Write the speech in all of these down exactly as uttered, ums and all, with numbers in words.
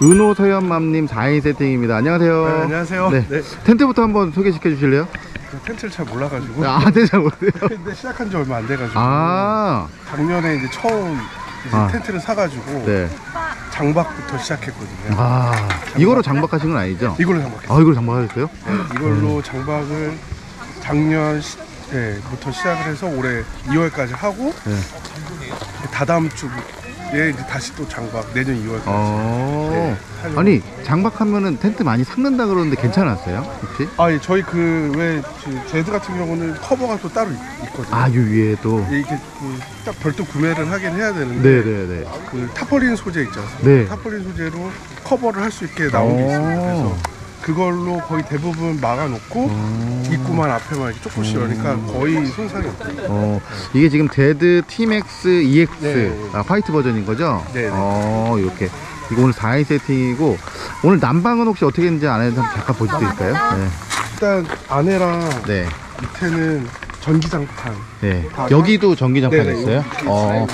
은호 서현맘님 사 인 세팅입니다. 안녕하세요. 네, 안녕하세요. 네. 네. 텐트부터 한번 소개시켜 주실래요? 텐트를 잘 몰라가지고. 아, 텐트 잘 모르세요? 근데 시작한 지 얼마 안 돼가지고. 아, 작년에 이제 처음 이제 아. 텐트를 사가지고 네. 장박부터 시작했거든요. 아, 이거로 장박하신 건 아니죠? 이걸로 장박했어요. 아, 이걸로 장박하셨어요? 네, 이걸로 장박을 작년 시, 네, 부터 시작을 해서 올해 이월까지 하고 네. 다다음 주에 이제 다시 또 장박 내년 이월까지. 어. 네, 하려고. 아니, 장박하면은 텐트 많이 삭는다 그러는데 괜찮았어요? 혹시? 아, 예, 저희 그왜 제드 같은 경우는 커버가 또 따로 있, 있거든요. 아, 요 위에도. 예, 이렇게 그 딱 별도 구매를 하긴 해야 되는데. 네네네. 그 타폴린 소재 있지 않습니까? 네. 타폴린 소재로 커버를 할 수 있게 나온 게 있습니다. 그래서 그걸로 거의 대부분 막아놓고 입구만 앞에만 이렇게 조금씩 열니까 거의 손상이 없어요. 어, 이게 지금 제드 티맥스 이엑스 네. 아, 화이트 버전인 거죠? 네, 네. 어, 이렇게. 이거 오늘 사 인 세팅이고, 오늘 난방은 혹시 어떻게 했는지 안에 잠깐 보여드릴까요? 네. 일단 안에랑 네. 밑에는 전기장판. 네. 여기도 전기장판 네네, 있어요? 여기 어,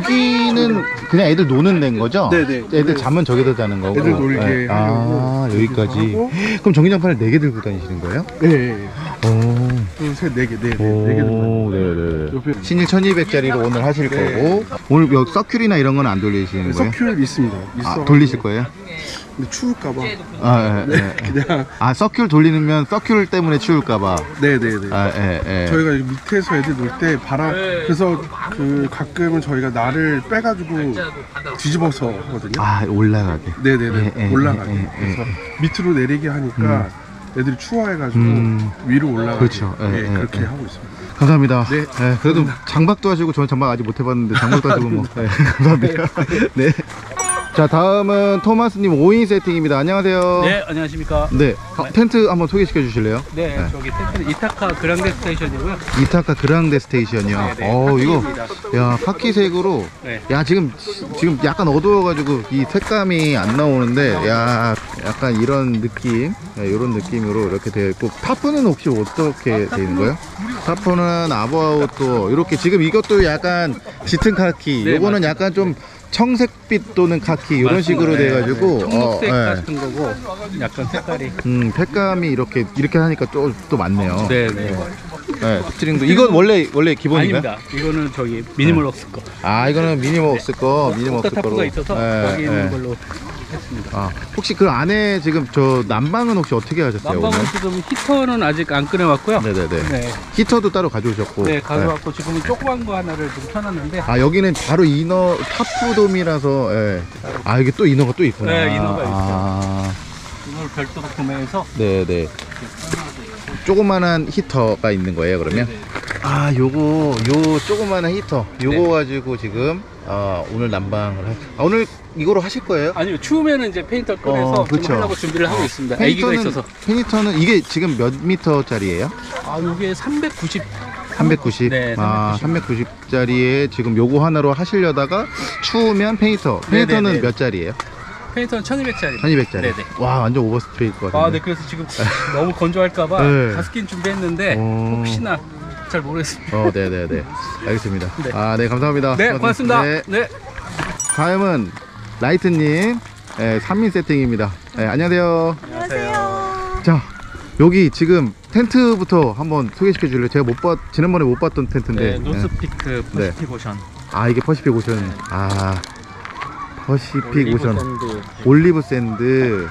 여기는 그냥 애들 노는 데인 거죠? 네네. 애들 잠은 저기서 자는 거고. 애들 놀게 네. 아, 하려고 여기까지. 하고. 그럼 전기장판을 네 개 들고 다니시는 거예요? 네. 네. 오. 둘, 셋, 네 개, 네, 네, 네 개. 오, 네네네. 옆에 신일 천이백 짜리로 오늘 하실 네. 거고, 오늘 여기 서큘이나 이런 건 안 돌리시는 거예요? 서큘 있습니다. 있어. 아, 돌리실 거예요? 근데 추울까봐. 아, 예, 네, 예. 그냥. 아, 서큘 돌리면 서큘 때문에 추울까봐. 네네네. 아, 예, 예. 저희가 여기 밑에서 애들 놀 때 바람, 그래서 그 가끔은 저희가 날을 빼가지고 뒤집어서 하거든요. 아, 올라가게. 네네네. 예, 예, 올라가게. 예, 예, 그래서 밑으로 내리게 하니까 애들이 추워해가지고 음. 위로 올라가게. 그렇죠. 예, 예, 예, 그렇게 예. 하고 있습니다. 감사합니다. 네. 예, 그래도 장박도 하시고, 저는 장박 아직 못 해봤는데, 장박도 하시고, 뭐. 예, 감사합니다. 네. 자, 다음은 토마스님 오 인 세팅입니다. 안녕하세요. 네, 안녕하십니까. 네. 어, 텐트 한번 소개시켜 주실래요? 네, 네. 저기 텐트 이타카 그랑데 스테이션이고요. 이타카 그랑데 스테이션이요. 네, 네, 어, 이거, 카키입니다. 야, 카키색으로. 네. 야, 지금, 지금 약간 어두워가지고 이 색감이 안 나오는데, 야, 약간 이런 느낌, 이런 느낌으로 이렇게 되어 있고, 타프는 혹시 어떻게 되어 있는 거예요? 타프는 아부아웃도 이렇게 지금 이것도 약간 짙은 카키, 네, 요거는 맞습니다. 약간 좀 청색빛 또는 카키 이런 식으로 네, 돼가지고, 네. 청록색 어, 네. 같은 거고, 약간 색깔이. 음, 색감이 이렇게 이렇게 하니까 또, 또 많네요. 네, 네. 네, 스트링도 이건 원래 원래 기본인가요? 아닙니다. 이거는 저기 미니멀 웍스 거. 아, 이거는 미니멈 없을 거, 미니멈 없을 거로. 타프가 있어서 네, 여기 있는 네. 걸로 했습니다. 아, 혹시 그 안에 지금 저 난방은 혹시 어떻게 하셨어요? 난방은 오늘? 지금 히터는 아직 안 꺼내왔고요. 네네네. 네, 히터도 따로 가져오셨고. 네, 가져왔고 지금은 조그만 거 하나를 좀 켜놨는데. 아, 여기는 바로 이너 타프돔이라서. 예. 아, 이게 또 이너가 또 있구나. 네, 이너가 아, 이걸 별도로 구매해서. 네네. 조그만한 히터가 있는 거예요, 그러면? 네, 네. 아, 요거, 요 조그만한 히터. 요거 네. 가지고 지금, 아, 오늘 난방을 하, 아, 오늘 이거로 하실 거예요? 아니요, 추우면은 이제 페인터 꺼내서 어, 좀 그쵸. 하려고 준비를 하고 있습니다. 애기가 페니터는- 있어서. 페니터는 이게 지금 몇 미터짜리예요? 아, 이게 삼백구십. 삼백구십. 네, 아, 삼백구십. 삼백구십짜리에 지금 요거 하나로 하시려다가 추우면 페니터. 페니터는 네네네. 몇 짜리예요? 페인터는 천이백짜리. 천이백짜리. 네네. 와, 완전 오버스페일 것 같은데. 아, 네, 그래서 지금 너무 건조할까봐 네. 가습기는 준비했는데 어. 혹시나 잘 모르겠습니다. 어, 네네네. 알겠습니다. 네. 아, 네, 감사합니다. 네, 고맙습니다. 네. 네. 다음은 라이트님, 예, 삼 인 세팅입니다. 예, 안녕하세요. 안녕하세요. 자, 여기 지금 텐트부터 한번 소개시켜 줄래요? 제가 못 봤, 지난번에 못 봤던 텐트인데. 네, 노스피크 네. 퍼시픽 오션. 아, 이게 퍼시픽 오션. 아, 퍼시픽 오션. 샌드. 올리브 샌드.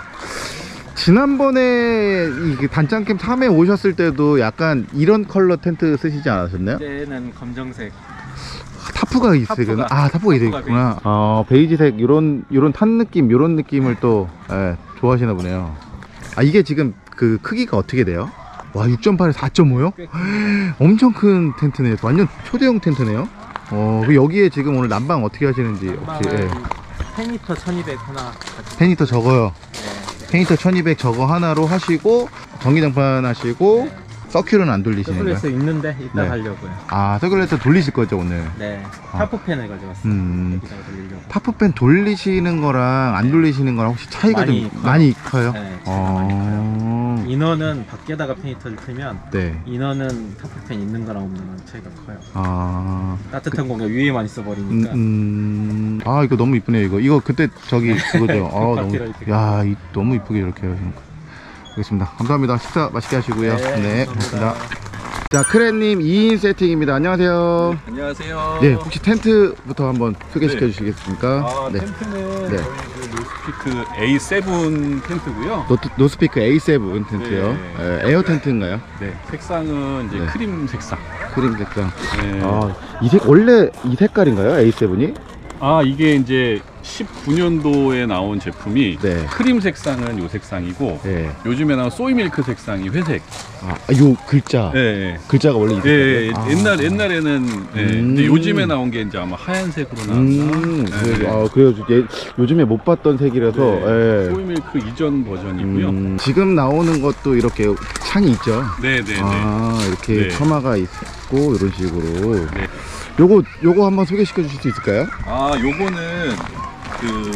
지난번에 이 단짠캠 삼에 오셨을 때도 약간 이런 컬러 텐트 쓰시지 않으셨나요? 때는 검정색. 아, 타프가 있으면 타프가. 아, 타프가 타프가 있구나. 어, 베이지색 요런 요런 탄 느낌, 요런 느낌을 또 예, 좋아하시나 보네요. 아, 이게 지금 그 크기가 어떻게 돼요? 와, 육 점 팔에 사 점 오요? 엄청 큰 텐트네요. 완전 초대형 텐트네요. 어, 그 여기에 지금 오늘 난방 어떻게 하시는지 혹시 예. 페니터 천이백 하나. 페니터 저거요. 네. 페니터 천이백 저거 하나로 하시고 전기장판 하시고 서큘은 안 돌리시는 거예요? 서큘레이터 있는데 이따 네. 하려고요. 아, 서큘레이터 돌리실 거죠 오늘? 네, 아. 타프팬을 가져왔어요. 음. 여기다가 돌리려고. 타프팬 돌리시는 거랑 안 돌리시는 거랑 혹시 차이가 많이 좀 커요. 많이 커요? 네, 차이가 많이 어... 인어는 밖에다가 페니터를 틀면 네. 인어는 타프팬 있는 거랑 없는 거랑 차이가 커요. 아. 따뜻한 공기 위에만 있어 음, 버리니까. 음... 아 이거 너무 이쁘네요. 이거 이거 그때 저기 그거죠. 아 너무 야 이, 너무 이쁘게 이렇게 해주는 거. 알겠습니다. 감사합니다. 식사 맛있게 하시고요. 네, 고맙습니다. 자, 크랜님 이 인 세팅입니다. 안녕하세요. 안녕하세요. 네, 혹시 텐트부터 한번 소개시켜 네. 주시겠습니까? 아, 네. 텐트는 네. 저희 그 노스피크 에이 세븐 텐트고요. 노트, 노스피크 에이 세븐 텐트요. 네. 에, 에어 텐트인가요? 네, 색상은 이제 네. 크림 색상. 크림 색상. 네. 아, 이 색 원래 이 색깔인가요? 에이 세븐이? 아, 이게 이제 십구 년도에 나온 제품이 네. 크림 색상은 요 색상이고 네. 요즘에 나온 소이밀크 색상이 회색. 아, 요 글자. 네. 글자가 원래 이 예, 색깔이에요? 아. 옛날 옛날에는 예, 음. 이제 요즘에 나온 게 이제 아마 하얀색으로 나왔나. 음, 네. 그래서, 아, 그래서 예, 요즘에 못 봤던 색이라서. 네. 예. 소이밀크 이전 버전이고요. 음, 지금 나오는 것도 이렇게 창이 있죠. 네, 네, 네. 아, 이렇게 네. 처마가 있고 이런 식으로. 네. 요거 요거 한번 소개시켜 주실 수 있을까요? 아, 요거는 그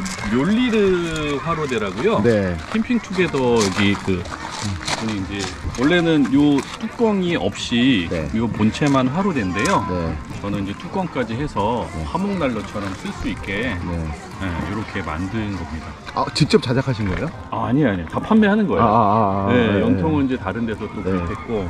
뮬리르 화로대라고요. 네. 캠핑 투게더 여기 그 분이 이제 원래는 요 뚜껑이 없이 네. 요 본체만 화로대인데요. 네. 저는 이제 뚜껑까지 해서 화목난로처럼 쓸 수 있게 네. 이렇게 만든 겁니다. 아, 직접 자작하신 거예요? 아, 아니에요, 아니에요. 다 판매하는 거예요. 아, 아, 아, 네, 네. 영통은 이제 다른 데서 또 네. 구입했고,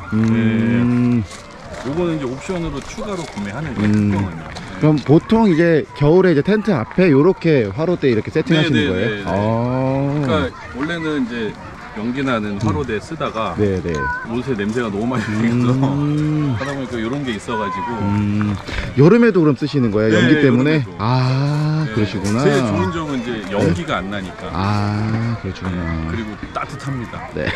음. 네, 요거는 이제 옵션으로 추가로 구매하는 거예요. 음. 뚜껑은요. 네. 그럼 보통 이제 겨울에 이제 텐트 앞에 요렇게 화로대 이렇게 세팅하시는 네, 네, 거예요? 네, 네. 아. 그러니까 원래는 이제 연기 나는 화로대 쓰다가 네, 네. 옷에 냄새가 너무 많이 나서 음. 하다 보니까 이런 게 있어가지고 음. 여름에도 그럼 쓰시는 거예요? 네, 연기 때문에? 여름에도. 아, 네, 그러시구나. 제일 좋은 점은 이제 연기가 안 나니까. 아, 그러시구나. 네, 그리고 따뜻합니다. 네.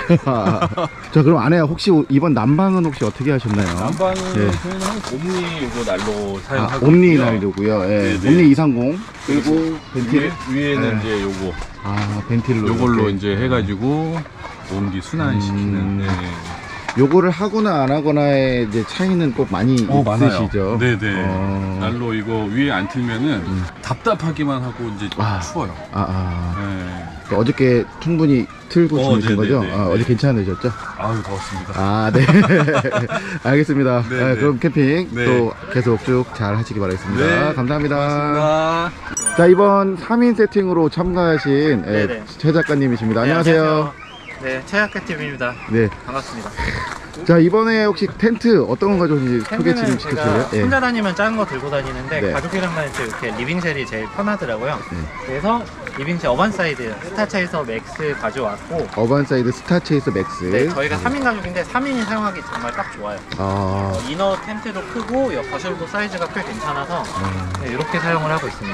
자, 그럼 아내 혹시 이번 난방은 혹시 어떻게 하셨나요? 난방은 네. 저희는 한 옴니 요거 난로 아, 사용하고 옴니 있고요. 난로고요. 예. 네, 네. 옴니 이백삼십. 그리고 벤틸. 위에, 위에는 네. 이제 요거 아, 벤틸로. 요걸로 이렇게. 이제 해가지고 온기 순환시키는. 음. 네. 요거를 하거나 안 하거나의 이제 차이는 꼭 많이 있으시죠? 네네. 어. 난로 이거 위에 안 틀면은 답답하기만 하고 이제 좀 아. 추워요. 아, 아. 네. 어저께 충분히 틀고 어, 주무신 네, 거죠? 네, 네, 아, 네. 어제 괜찮으셨죠? 아유 더웠습니다. 아, 네. 알겠습니다. 네, 아, 네. 그럼 캠핑 네. 또 계속 쭉 잘 하시기 바라겠습니다. 네. 감사합니다. 고맙습니다. 자, 이번 삼 인 세팅으로 참가하신 예, 네네. 최 작가님이십니다. 네, 안녕하세요. 네, 최학가팀입니다. 네. 반갑습니다. 자, 이번에 혹시 텐트 어떤 거 가져오신지 소개 좀 텐트는 시켜주세요. 제가 혼자 다니면 작은 거 들고 다니는데 네. 가족이랑 다닐 때 이렇게 리빙쉘이 제일 편하더라고요. 네. 그래서 리빙쉘 어반사이드 스타차에서 맥스 가져왔고 어반사이드 스타체이스 맥스. 네, 저희가 삼 인 가족인데 삼 인이 사용하기 정말 딱 좋아요. 아, 어, 이너 텐트도 크고 옆 거실도 사이즈가 꽤 괜찮아서 네, 이렇게 사용을 하고 있습니다.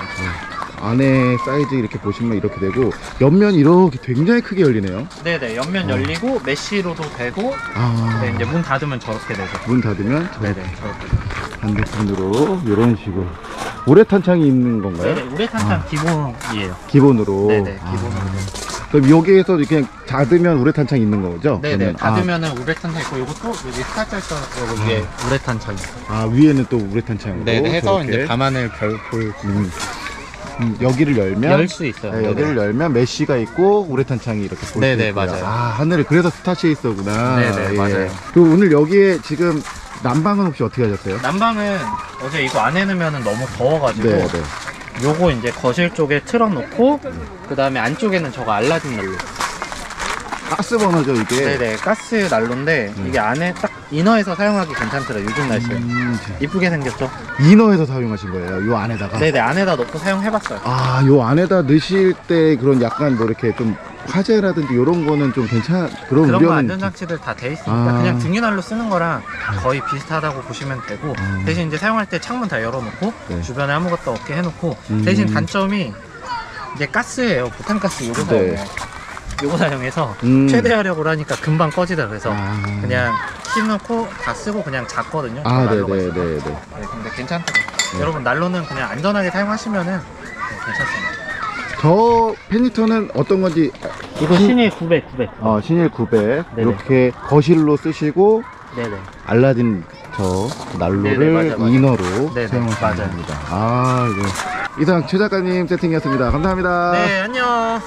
안에 사이즈 이렇게 보시면 이렇게 되고 옆면이 이렇게 굉장히 크게 열리네요. 네네, 옆면 열리고 메쉬로도 되고 아, 네, 이제 문 닫으면 저렇게 되죠. 문 닫으면 네네, 저렇게. 반대편으로 이런 식으로 우레탄 창이 있는 건가요? 네네, 우레탄창 기본이에요. 기본으로. 네네, 아. 기본으로. 그럼 여기에서 이렇게 닫으면 우레탄 창이 있는 거죠? 네네, 그러면? 아, 닫으면은 우레탄창 있고 이것도 여기 스타차에서 여기 위에 우레탄창 있어요. 아, 위에는 또 우레탄 창으로. 네네, 해서 저렇게. 이제 밤하늘 별 볼 수 있는. 음, 음, 여기를 열면 열 수 있어요. 네, 여기를 열면 메쉬가 있고 우레탄 창이 이렇게 볼 수 네네, 있고요. 맞아요. 아, 하늘에 그래서 스타체이스구나. 네네, 맞아요. 그리고 오늘 여기에 지금 난방은 혹시 어떻게 하셨어요? 난방은 어제 이거 안 해놓으면 너무 더워가지고 네, 네. 요거 이제 거실 쪽에 틀어놓고 그 다음에 안쪽에는 저거 알라딘 난로. 가스 버너죠 이게. 네네, 가스 난로인데 음. 이게 안에 딱 이너에서 사용하기 괜찮더라 요즘 날씨에. 음, 이쁘게 생겼죠? 이너에서 사용하신 거예요? 요 안에다가? 네네, 안에다 넣고 사용해봤어요. 아, 요 안에다 넣으실 때 그런 약간 뭐 이렇게 좀 화재라든지 이런 거는 좀 괜찮, 그런 그런 거 우려는. 안전장치들 다 돼 있으니까 아. 그냥 등유난로 쓰는 거랑 거의 비슷하다고 보시면 되고 음. 대신 이제 사용할 때 창문 다 열어놓고 네. 주변에 아무것도 없게 해놓고 음. 대신 단점이 이게 가스예요. 부탄가스 요거 네. 사용해요. 요거 사용해서 음. 최대 화력으로 하니까 금방 꺼지더라. 그래서 아. 그냥 키 넣고 다 쓰고 그냥 잤거든요. 아, 난로가 네네네네. 있어서. 네, 근데 괜찮더라고요. 여러분 난로는 그냥 안전하게 사용하시면은 네, 괜찮습니다. 저 페니터는 어떤 건지. 이거 신일 구백, 구백. 어, 신일 구백. 네네. 이렇게 거실로 쓰시고 네네. 알라딘 저 난로를 네네, 맞아, 맞아. 이너로 네네, 사용하시면 맞아요. 됩니다. 아, 이거. 이상 최 작가님 세팅이었습니다. 감사합니다. 네, 안녕.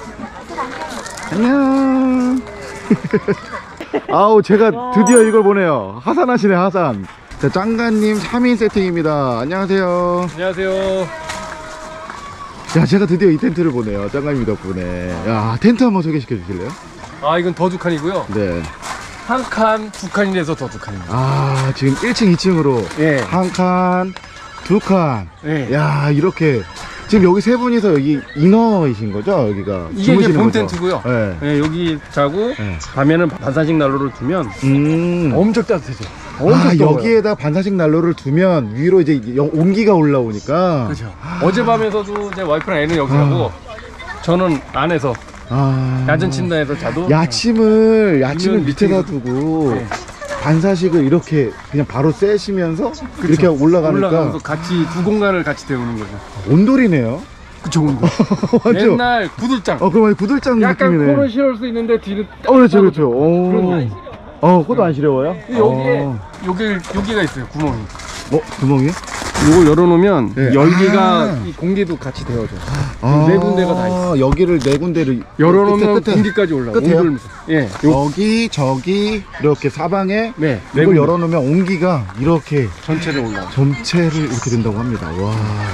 안녕. 아우, 제가 드디어 이걸 보네요. 하산하시네, 하산. 자, 짱가님 삼 인 세팅입니다. 안녕하세요. 안녕하세요. 야, 제가 드디어 이 텐트를 보네요. 짱가님 덕분에. 야, 텐트 한번 소개시켜 주실래요? 아 이건 더 두 칸이고요. 네. 한 칸, 두 칸이라서 더 두 칸입니다. 아, 지금 일 층, 이 층으로 예. 한 칸, 두 칸. 예. 야, 이렇게 지금 여기 세 분이서 여기 이너이신 거죠? 여기가 이게 이제 주무시는 본 거죠? 텐트고요. 네. 예, 여기 자고 네. 밤에는 반사식 난로를 두면 음. 엄청 따뜻해져. 아, 엄청 더워요. 여기에다 반사식 난로를 두면 위로 이제 영- 온기가 올라오니까. 그렇죠. 어젯밤에서도 제 와이프랑 애는 여기 자고 저는 안에서 아. 야전 침대에서 자도 야침을 야침을 밑에 밑에다 있어도- 두고 네. 반사식을 이렇게 그냥 바로 쐬시면서 이렇게 올라가니까 올라가면서 같이 두 공간을 같이 데우는 거죠. 온돌이네요. 그쵸, 온도. 맞죠? 옛날 구들장. 어, 그럼 구들장 약간 느낌이네. 코를 씌울 수 있는데 뒤를 어, 그렇죠, 딱 그렇죠. 오. 그런 거 있지. 어, 코도 안 시려워요? 여기에 어, 여기 여기가 있어요, 구멍이. 어 구멍이? 이걸 열어놓으면 네. 열기가 아. 이 공기도 같이 데워져. 아, 네 군데가 다 있어. 여기를 네 군데를 열어놓으면 끝에, 끝에. 공기까지 올라와. 끝에요? 온돌면서. 예. 요, 여기 저기 이렇게 사방에 네. 네 이걸 군데. 열어놓으면 온기가 이렇게 전체를 올라와. 전체를 이렇게 된다고 합니다. 와.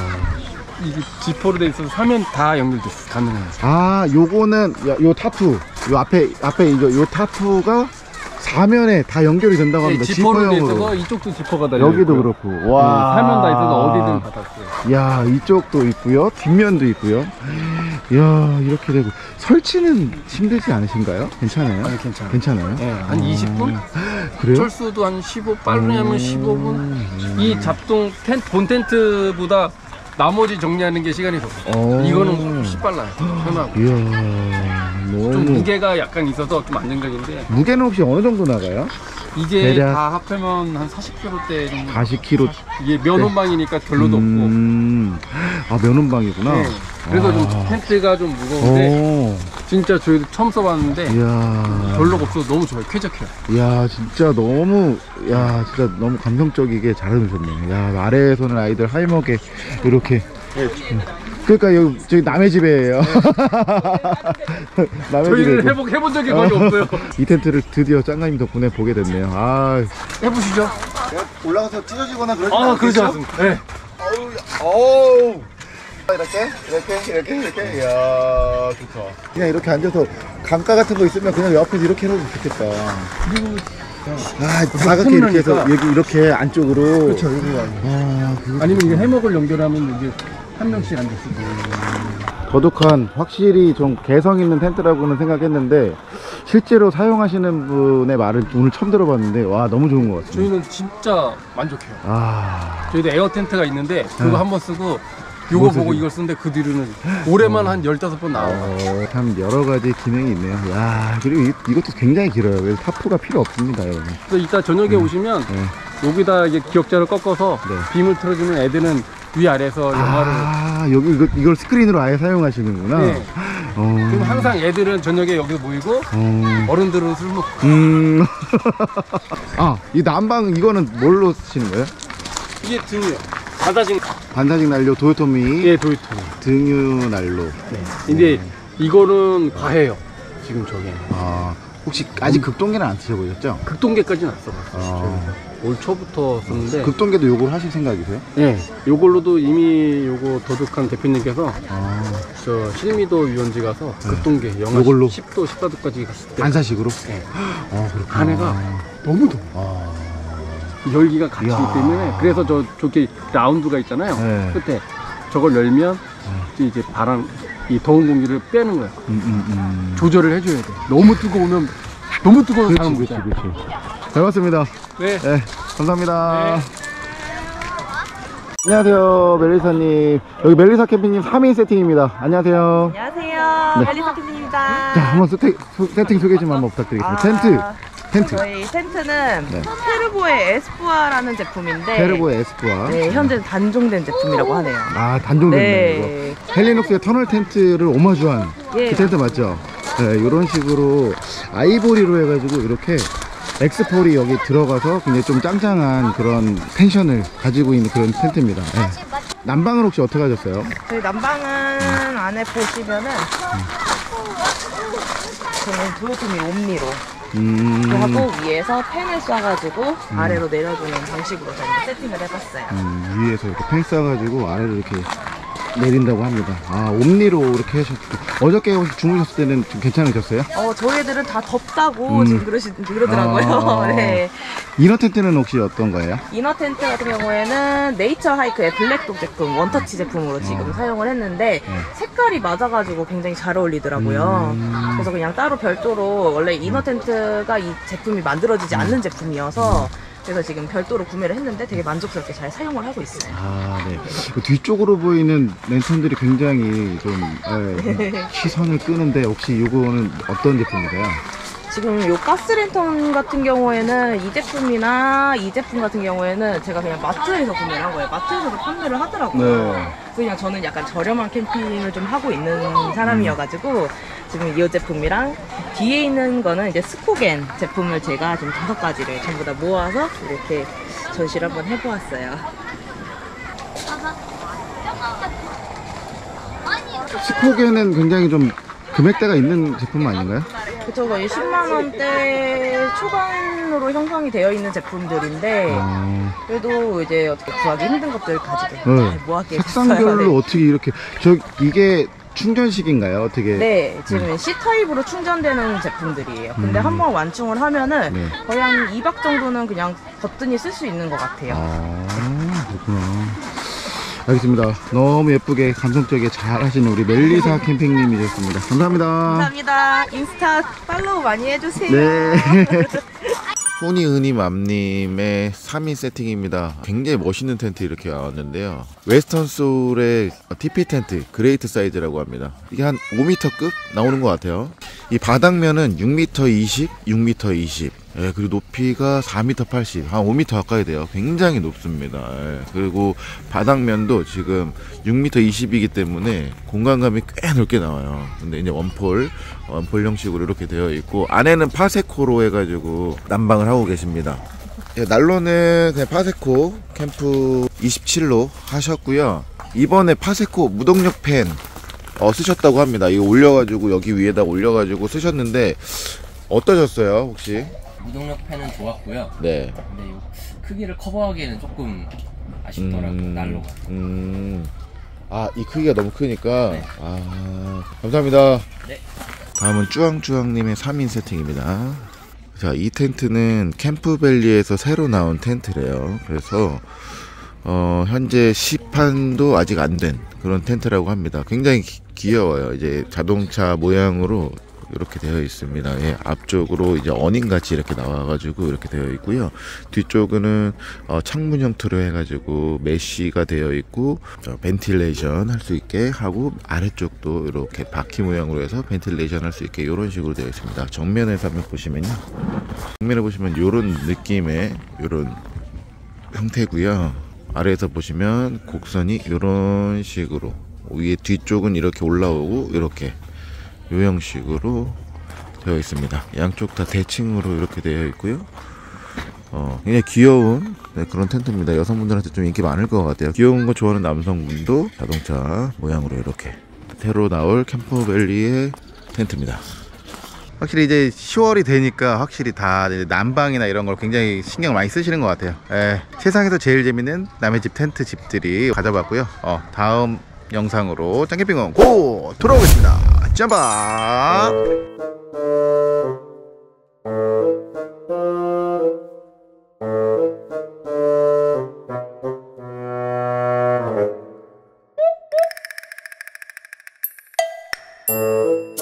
이게 지퍼로 돼 있어서 사면 다 연결돼 있어. 가능해요. 아, 요거는 야, 요 타프, 요 앞에 앞에 이거 요 타프가 사면에 다 연결이 된다고 예, 합니다. 지퍼로 돼 지퍼형으로. 있어서 이쪽도 지퍼가 달려. 여기도 있고요. 그렇고. 네, 와. 사면 다 있어서 어디든 받았어요. 야, 이쪽도 있고요. 뒷면도 있고요. 야, 이렇게 되고 설치는 힘들지 않으신가요? 괜찮아요? 아니 괜찮아. 괜찮아요? 예, 한 이십 분? 그래요? 철수도 한 십오, 빠르면 십오 분. 이 잡동 텐트, 본 텐트보다 나머지 정리하는 게 시간이 더 걸려. 어. 이거는 훨씬 빨라요. 편하고. 이야, 좀 너무 무게가 약간 있어서 좀 안정적인데 무게는 혹시 어느 정도 나가요? 이게 대략 다 합하면 한 사십 킬로그램대 정도. 사십 킬로그램. 이게 면혼방이니까 별로도 음, 아, 면혼방이구나. 없고. 네. 그래서 아. 좀 텐트가 좀 무거운데 오, 진짜 저희도 처음 써봤는데 이야. 별로가 없어서 너무 좋아요. 쾌적해요. 야, 진짜 너무, 야, 진짜 너무 감성적이게 잘 해놓으셨네. 야, 아래에서는 아이들 하이먹에 이렇게. 그러니까 여기 저기 남의 집이에요. 남의 저희는 집이고. 해보, 해본 적이 거의 없어요. 이 텐트를 드디어 짱가님 덕분에 보게 됐네요. 아, 해보시죠. 올라가서 찢어지거나 그러지 아, 그러지 않습니다. 네. 어우, 이렇게 이렇게 이렇게 이렇게. 이야, 좋다. 그냥 이렇게 앉아서 강가 같은 거 있으면 그냥 옆에서 이렇게 해도 좋겠다. 아, 다각게 이렇게 해서 여기 이렇게 안쪽으로. 그렇죠. 이거 아, 그거 아니면 이게 해먹을 연결하면 이게 한 명씩 앉았을 때. 더독한, 확실히 좀 개성 있는 텐트라고는 생각했는데 실제로 사용하시는 분의 말을 오늘 처음 들어봤는데 와, 너무 좋은 것 같습니다. 저희는 진짜 만족해요. 아, 저희도 에어 텐트가 있는데 그거 네. 한번 쓰고 요거 뭐 보고 쓰지? 이걸 쓰는데 그 뒤로는 올해만 한 열다섯 번 나와요. 어, 참 여러 가지 기능이 있네요. 야, 그리고 이, 이것도 굉장히 길어요. 그래서 타프가 필요 없습니다, 여러분. 그래서 이따 저녁에 오시면 네. 여기다 이게 기역자를 꺾어서 네. 빔을 틀어주면 애들은 위아래에서 영화를. 아, 여기 이거, 이걸 스크린으로 아예 사용하시는구나. 네. 어, 그럼 항상 애들은 저녁에 여기서 모이고 어, 어른들은 술 먹고. 음. 아, 이 난방 이거는 뭘로 쓰시는 거예요? 이게 등이요. 바다징. 반사식 난로 도요토미 예, 도이토. 등유 난로. 네. 근데 이거는 과해요. 지금 저게. 아, 혹시 아직 극동계는 안 드셔보셨죠? 극동계까지는 안 써봤어요. 아. 저희는. 올 초부터 썼는데. 극동계도 요걸 하실 생각이세요? 예. 요걸로도 이미 요거 도둑한 대표님께서 아, 저 실미도 위원지 가서 극동계 영하 요걸로? 십 도, 십사 도까지 갔을 때 반사식으로? 네. 아, 그렇구나. 안에가 너무 더워. 아, 열기가 갇히기 이야. 때문에 그래서 저 저기 라운드가 있잖아요. 네. 끝에 저걸 열면 이제 바람 이 더운 공기를 빼는 거야. 음, 음, 음. 조절을 해줘야 돼. 너무 뜨거우면 너무 뜨거운 그렇지, 사람 못 그렇지, 자. 그렇지. 잘 봤습니다. 네. 네, 감사합니다. 네. 안녕하세요, 멜리사님. 여기 멜리사 캠핑님 삼 인 세팅입니다. 안녕하세요. 안녕하세요. 네. 멜리사 팀입니다. 자, 한번 세팅, 소- 세팅 소개 좀 한번 부탁드리겠습니다. 아, 텐트, 텐트. 저희 텐트는 네. 테르보의 에스쁘아라는 제품인데 테르보의 에스프와. 네, 현재 단종된 제품이라고 하네요. 아, 단종됐네요, 네. 이거. 헬리녹스의 터널 텐트를 오마주한 예. 그 텐트 맞죠? 네, 이런 식으로 아이보리로 해가지고 이렇게 엑스폴이 여기 들어가서 굉장히 좀 짱짱한 그런 텐션을 가지고 있는 그런 텐트입니다. 네. 난방을 혹시 어떻게 하셨어요? 저희 난방은 안에 보시면은 저는 도요토미 옴니로 음, 하고 위에서 팬을 쏴가지고 아래로 내려주는 방식으로 저희가 세팅을 해봤어요. 음, 위에서 이렇게 펜 쏴가지고 아래로 이렇게 내린다고 합니다. 아, 옴니로 이렇게 하셨고 어저께 혹시 주무셨을 때는 좀 괜찮으셨어요? 어, 저희 애들은 다 덥다고 음. 지금 그러시, 그러더라고요. 아. 네. 이너 텐트는 혹시 어떤 거예요? 이너 텐트 같은 경우에는 네이처 하이크의 블랙독 제품, 원터치 제품으로 지금 어. 사용을 했는데 네. 색깔이 맞아가지고 굉장히 잘 어울리더라고요. 음. 그래서 그냥 따로 별도로 원래 이너 텐트가 이 제품이 만들어지지 않는 제품이어서 그래서 지금 별도로 구매를 했는데 되게 만족스럽게 잘 사용을 하고 있어요. 아, 네. 그 뒤쪽으로 보이는 랜턴들이 굉장히 좀 예, 시선을 끄는데 혹시 이거는 어떤 제품인가요? 지금 요 가스랜턴 같은 경우에는 이 제품이나 이 제품 같은 경우에는 제가 그냥 마트에서 구매를 한 거예요. 마트에서도 판매를 하더라고요. 네. 그냥 저는 약간 저렴한 캠핑을 좀 하고 있는 사람이어가지고 지금 이 제품이랑 뒤에 있는 거는 이제 스코겐 제품을 제가 지금 다섯 가지를 전부 다 모아서 이렇게 전시를 한번 해보았어요. 스코겐은 굉장히 좀 금액대가 있는 제품 아닌가요? 그쵸, 거의 십만 원대 초반으로 형성이 되어 있는 제품들인데 어, 그래도 이제 어떻게 구하기 힘든 것들 가지고 네. 잘 모았게 됐어요. 색상별로 네. 어떻게 이렇게 저 이게 충전식인가요? 어떻게? 네, 지금 C-타입으로 충전되는 제품들이에요. 근데 음. 한번 완충을 하면은 네. 거의 한 이 박 정도는 그냥 거뜬히 쓸 수 있는 것 같아요. 아, 그렇구나. 알겠습니다. 너무 예쁘게 감성적이게 잘 하시는 우리 멜리사 캠핑님이셨습니다. 감사합니다. 감사합니다. 인스타 팔로우 많이 해주세요. 네. 후니은이맘님의 삼 인 세팅입니다. 굉장히 멋있는 텐트 이렇게 나왔는데요. 웨스턴 소울의 티피 텐트 그레이트 사이즈라고 합니다. 이게 한 오 미터급 나오는 것 같아요. 이 바닥면은 육 미터 이십, 육 미터 이십. 예, 그리고 높이가 사 미터 팔십, 한 오 미터 가까이 돼요. 굉장히 높습니다. 예, 그리고 바닥면도 지금 육 미터 이십이기 때문에 공간감이 꽤 넓게 나와요. 근데 이제 원폴, 원폴 형식으로 이렇게 되어 있고, 안에는 파세코로 해가지고 난방을 하고 계십니다. 예, 난로는 그냥 파세코 캠프 이십칠로 하셨고요. 이번에 파세코 무동력 팬 어, 쓰셨다고 합니다. 이거 올려가지고 여기 위에다 올려가지고 쓰셨는데 어떠셨어요, 혹시? 무동력 팬은 좋았고요. 네. 근데 요 크기를 커버하기에는 조금 아쉽더라고요. 음, 난로가. 음. 아, 이 크기가 너무 크니까. 네. 아, 감사합니다. 네. 다음은 쭈앙쭈앙님의 삼 인 세팅입니다. 자, 이 텐트는 캠프밸리에서 새로 나온 텐트래요. 그래서 어, 현재 시판도 아직 안 된 그런 텐트라고 합니다. 굉장히 기, 귀여워요. 이제 자동차 모양으로 이렇게 되어 있습니다. 예, 앞쪽으로 이제 어닝 같이 이렇게 나와가지고 이렇게 되어 있고요. 뒤쪽은 어, 창문 형태로 해가지고 메쉬가 되어 있고 어, 벤틸레이션 할 수 있게 하고 아래쪽도 이렇게 바퀴 모양으로 해서 벤틸레이션 할 수 있게 이런 식으로 되어 있습니다. 정면에서 한번 보시면요. 정면에 보시면 이런 느낌의 이런 형태고요. 아래에서 보시면 곡선이 이런 식으로 위에 뒤쪽은 이렇게 올라오고 이렇게 이 형식으로 되어 있습니다. 양쪽 다 대칭으로 이렇게 되어 있고요. 어, 굉장히 귀여운 네, 그런 텐트입니다. 여성분들한테 좀 인기 많을 것 같아요. 귀여운 거 좋아하는 남성분도 자동차 모양으로 이렇게 새로 나올 캠퍼밸리의 텐트입니다. 확실히 이제 시월이 되니까 확실히 다 난방이나 이런 걸 굉장히 신경 많이 쓰시는 것 같아요. 예, 세상에서 제일 재밌는 남의 집 텐트 집들이 가져봤고요. 어, 다음 영상으로 짱캠핑원 고! 돌아오겠습니다. 짬바! you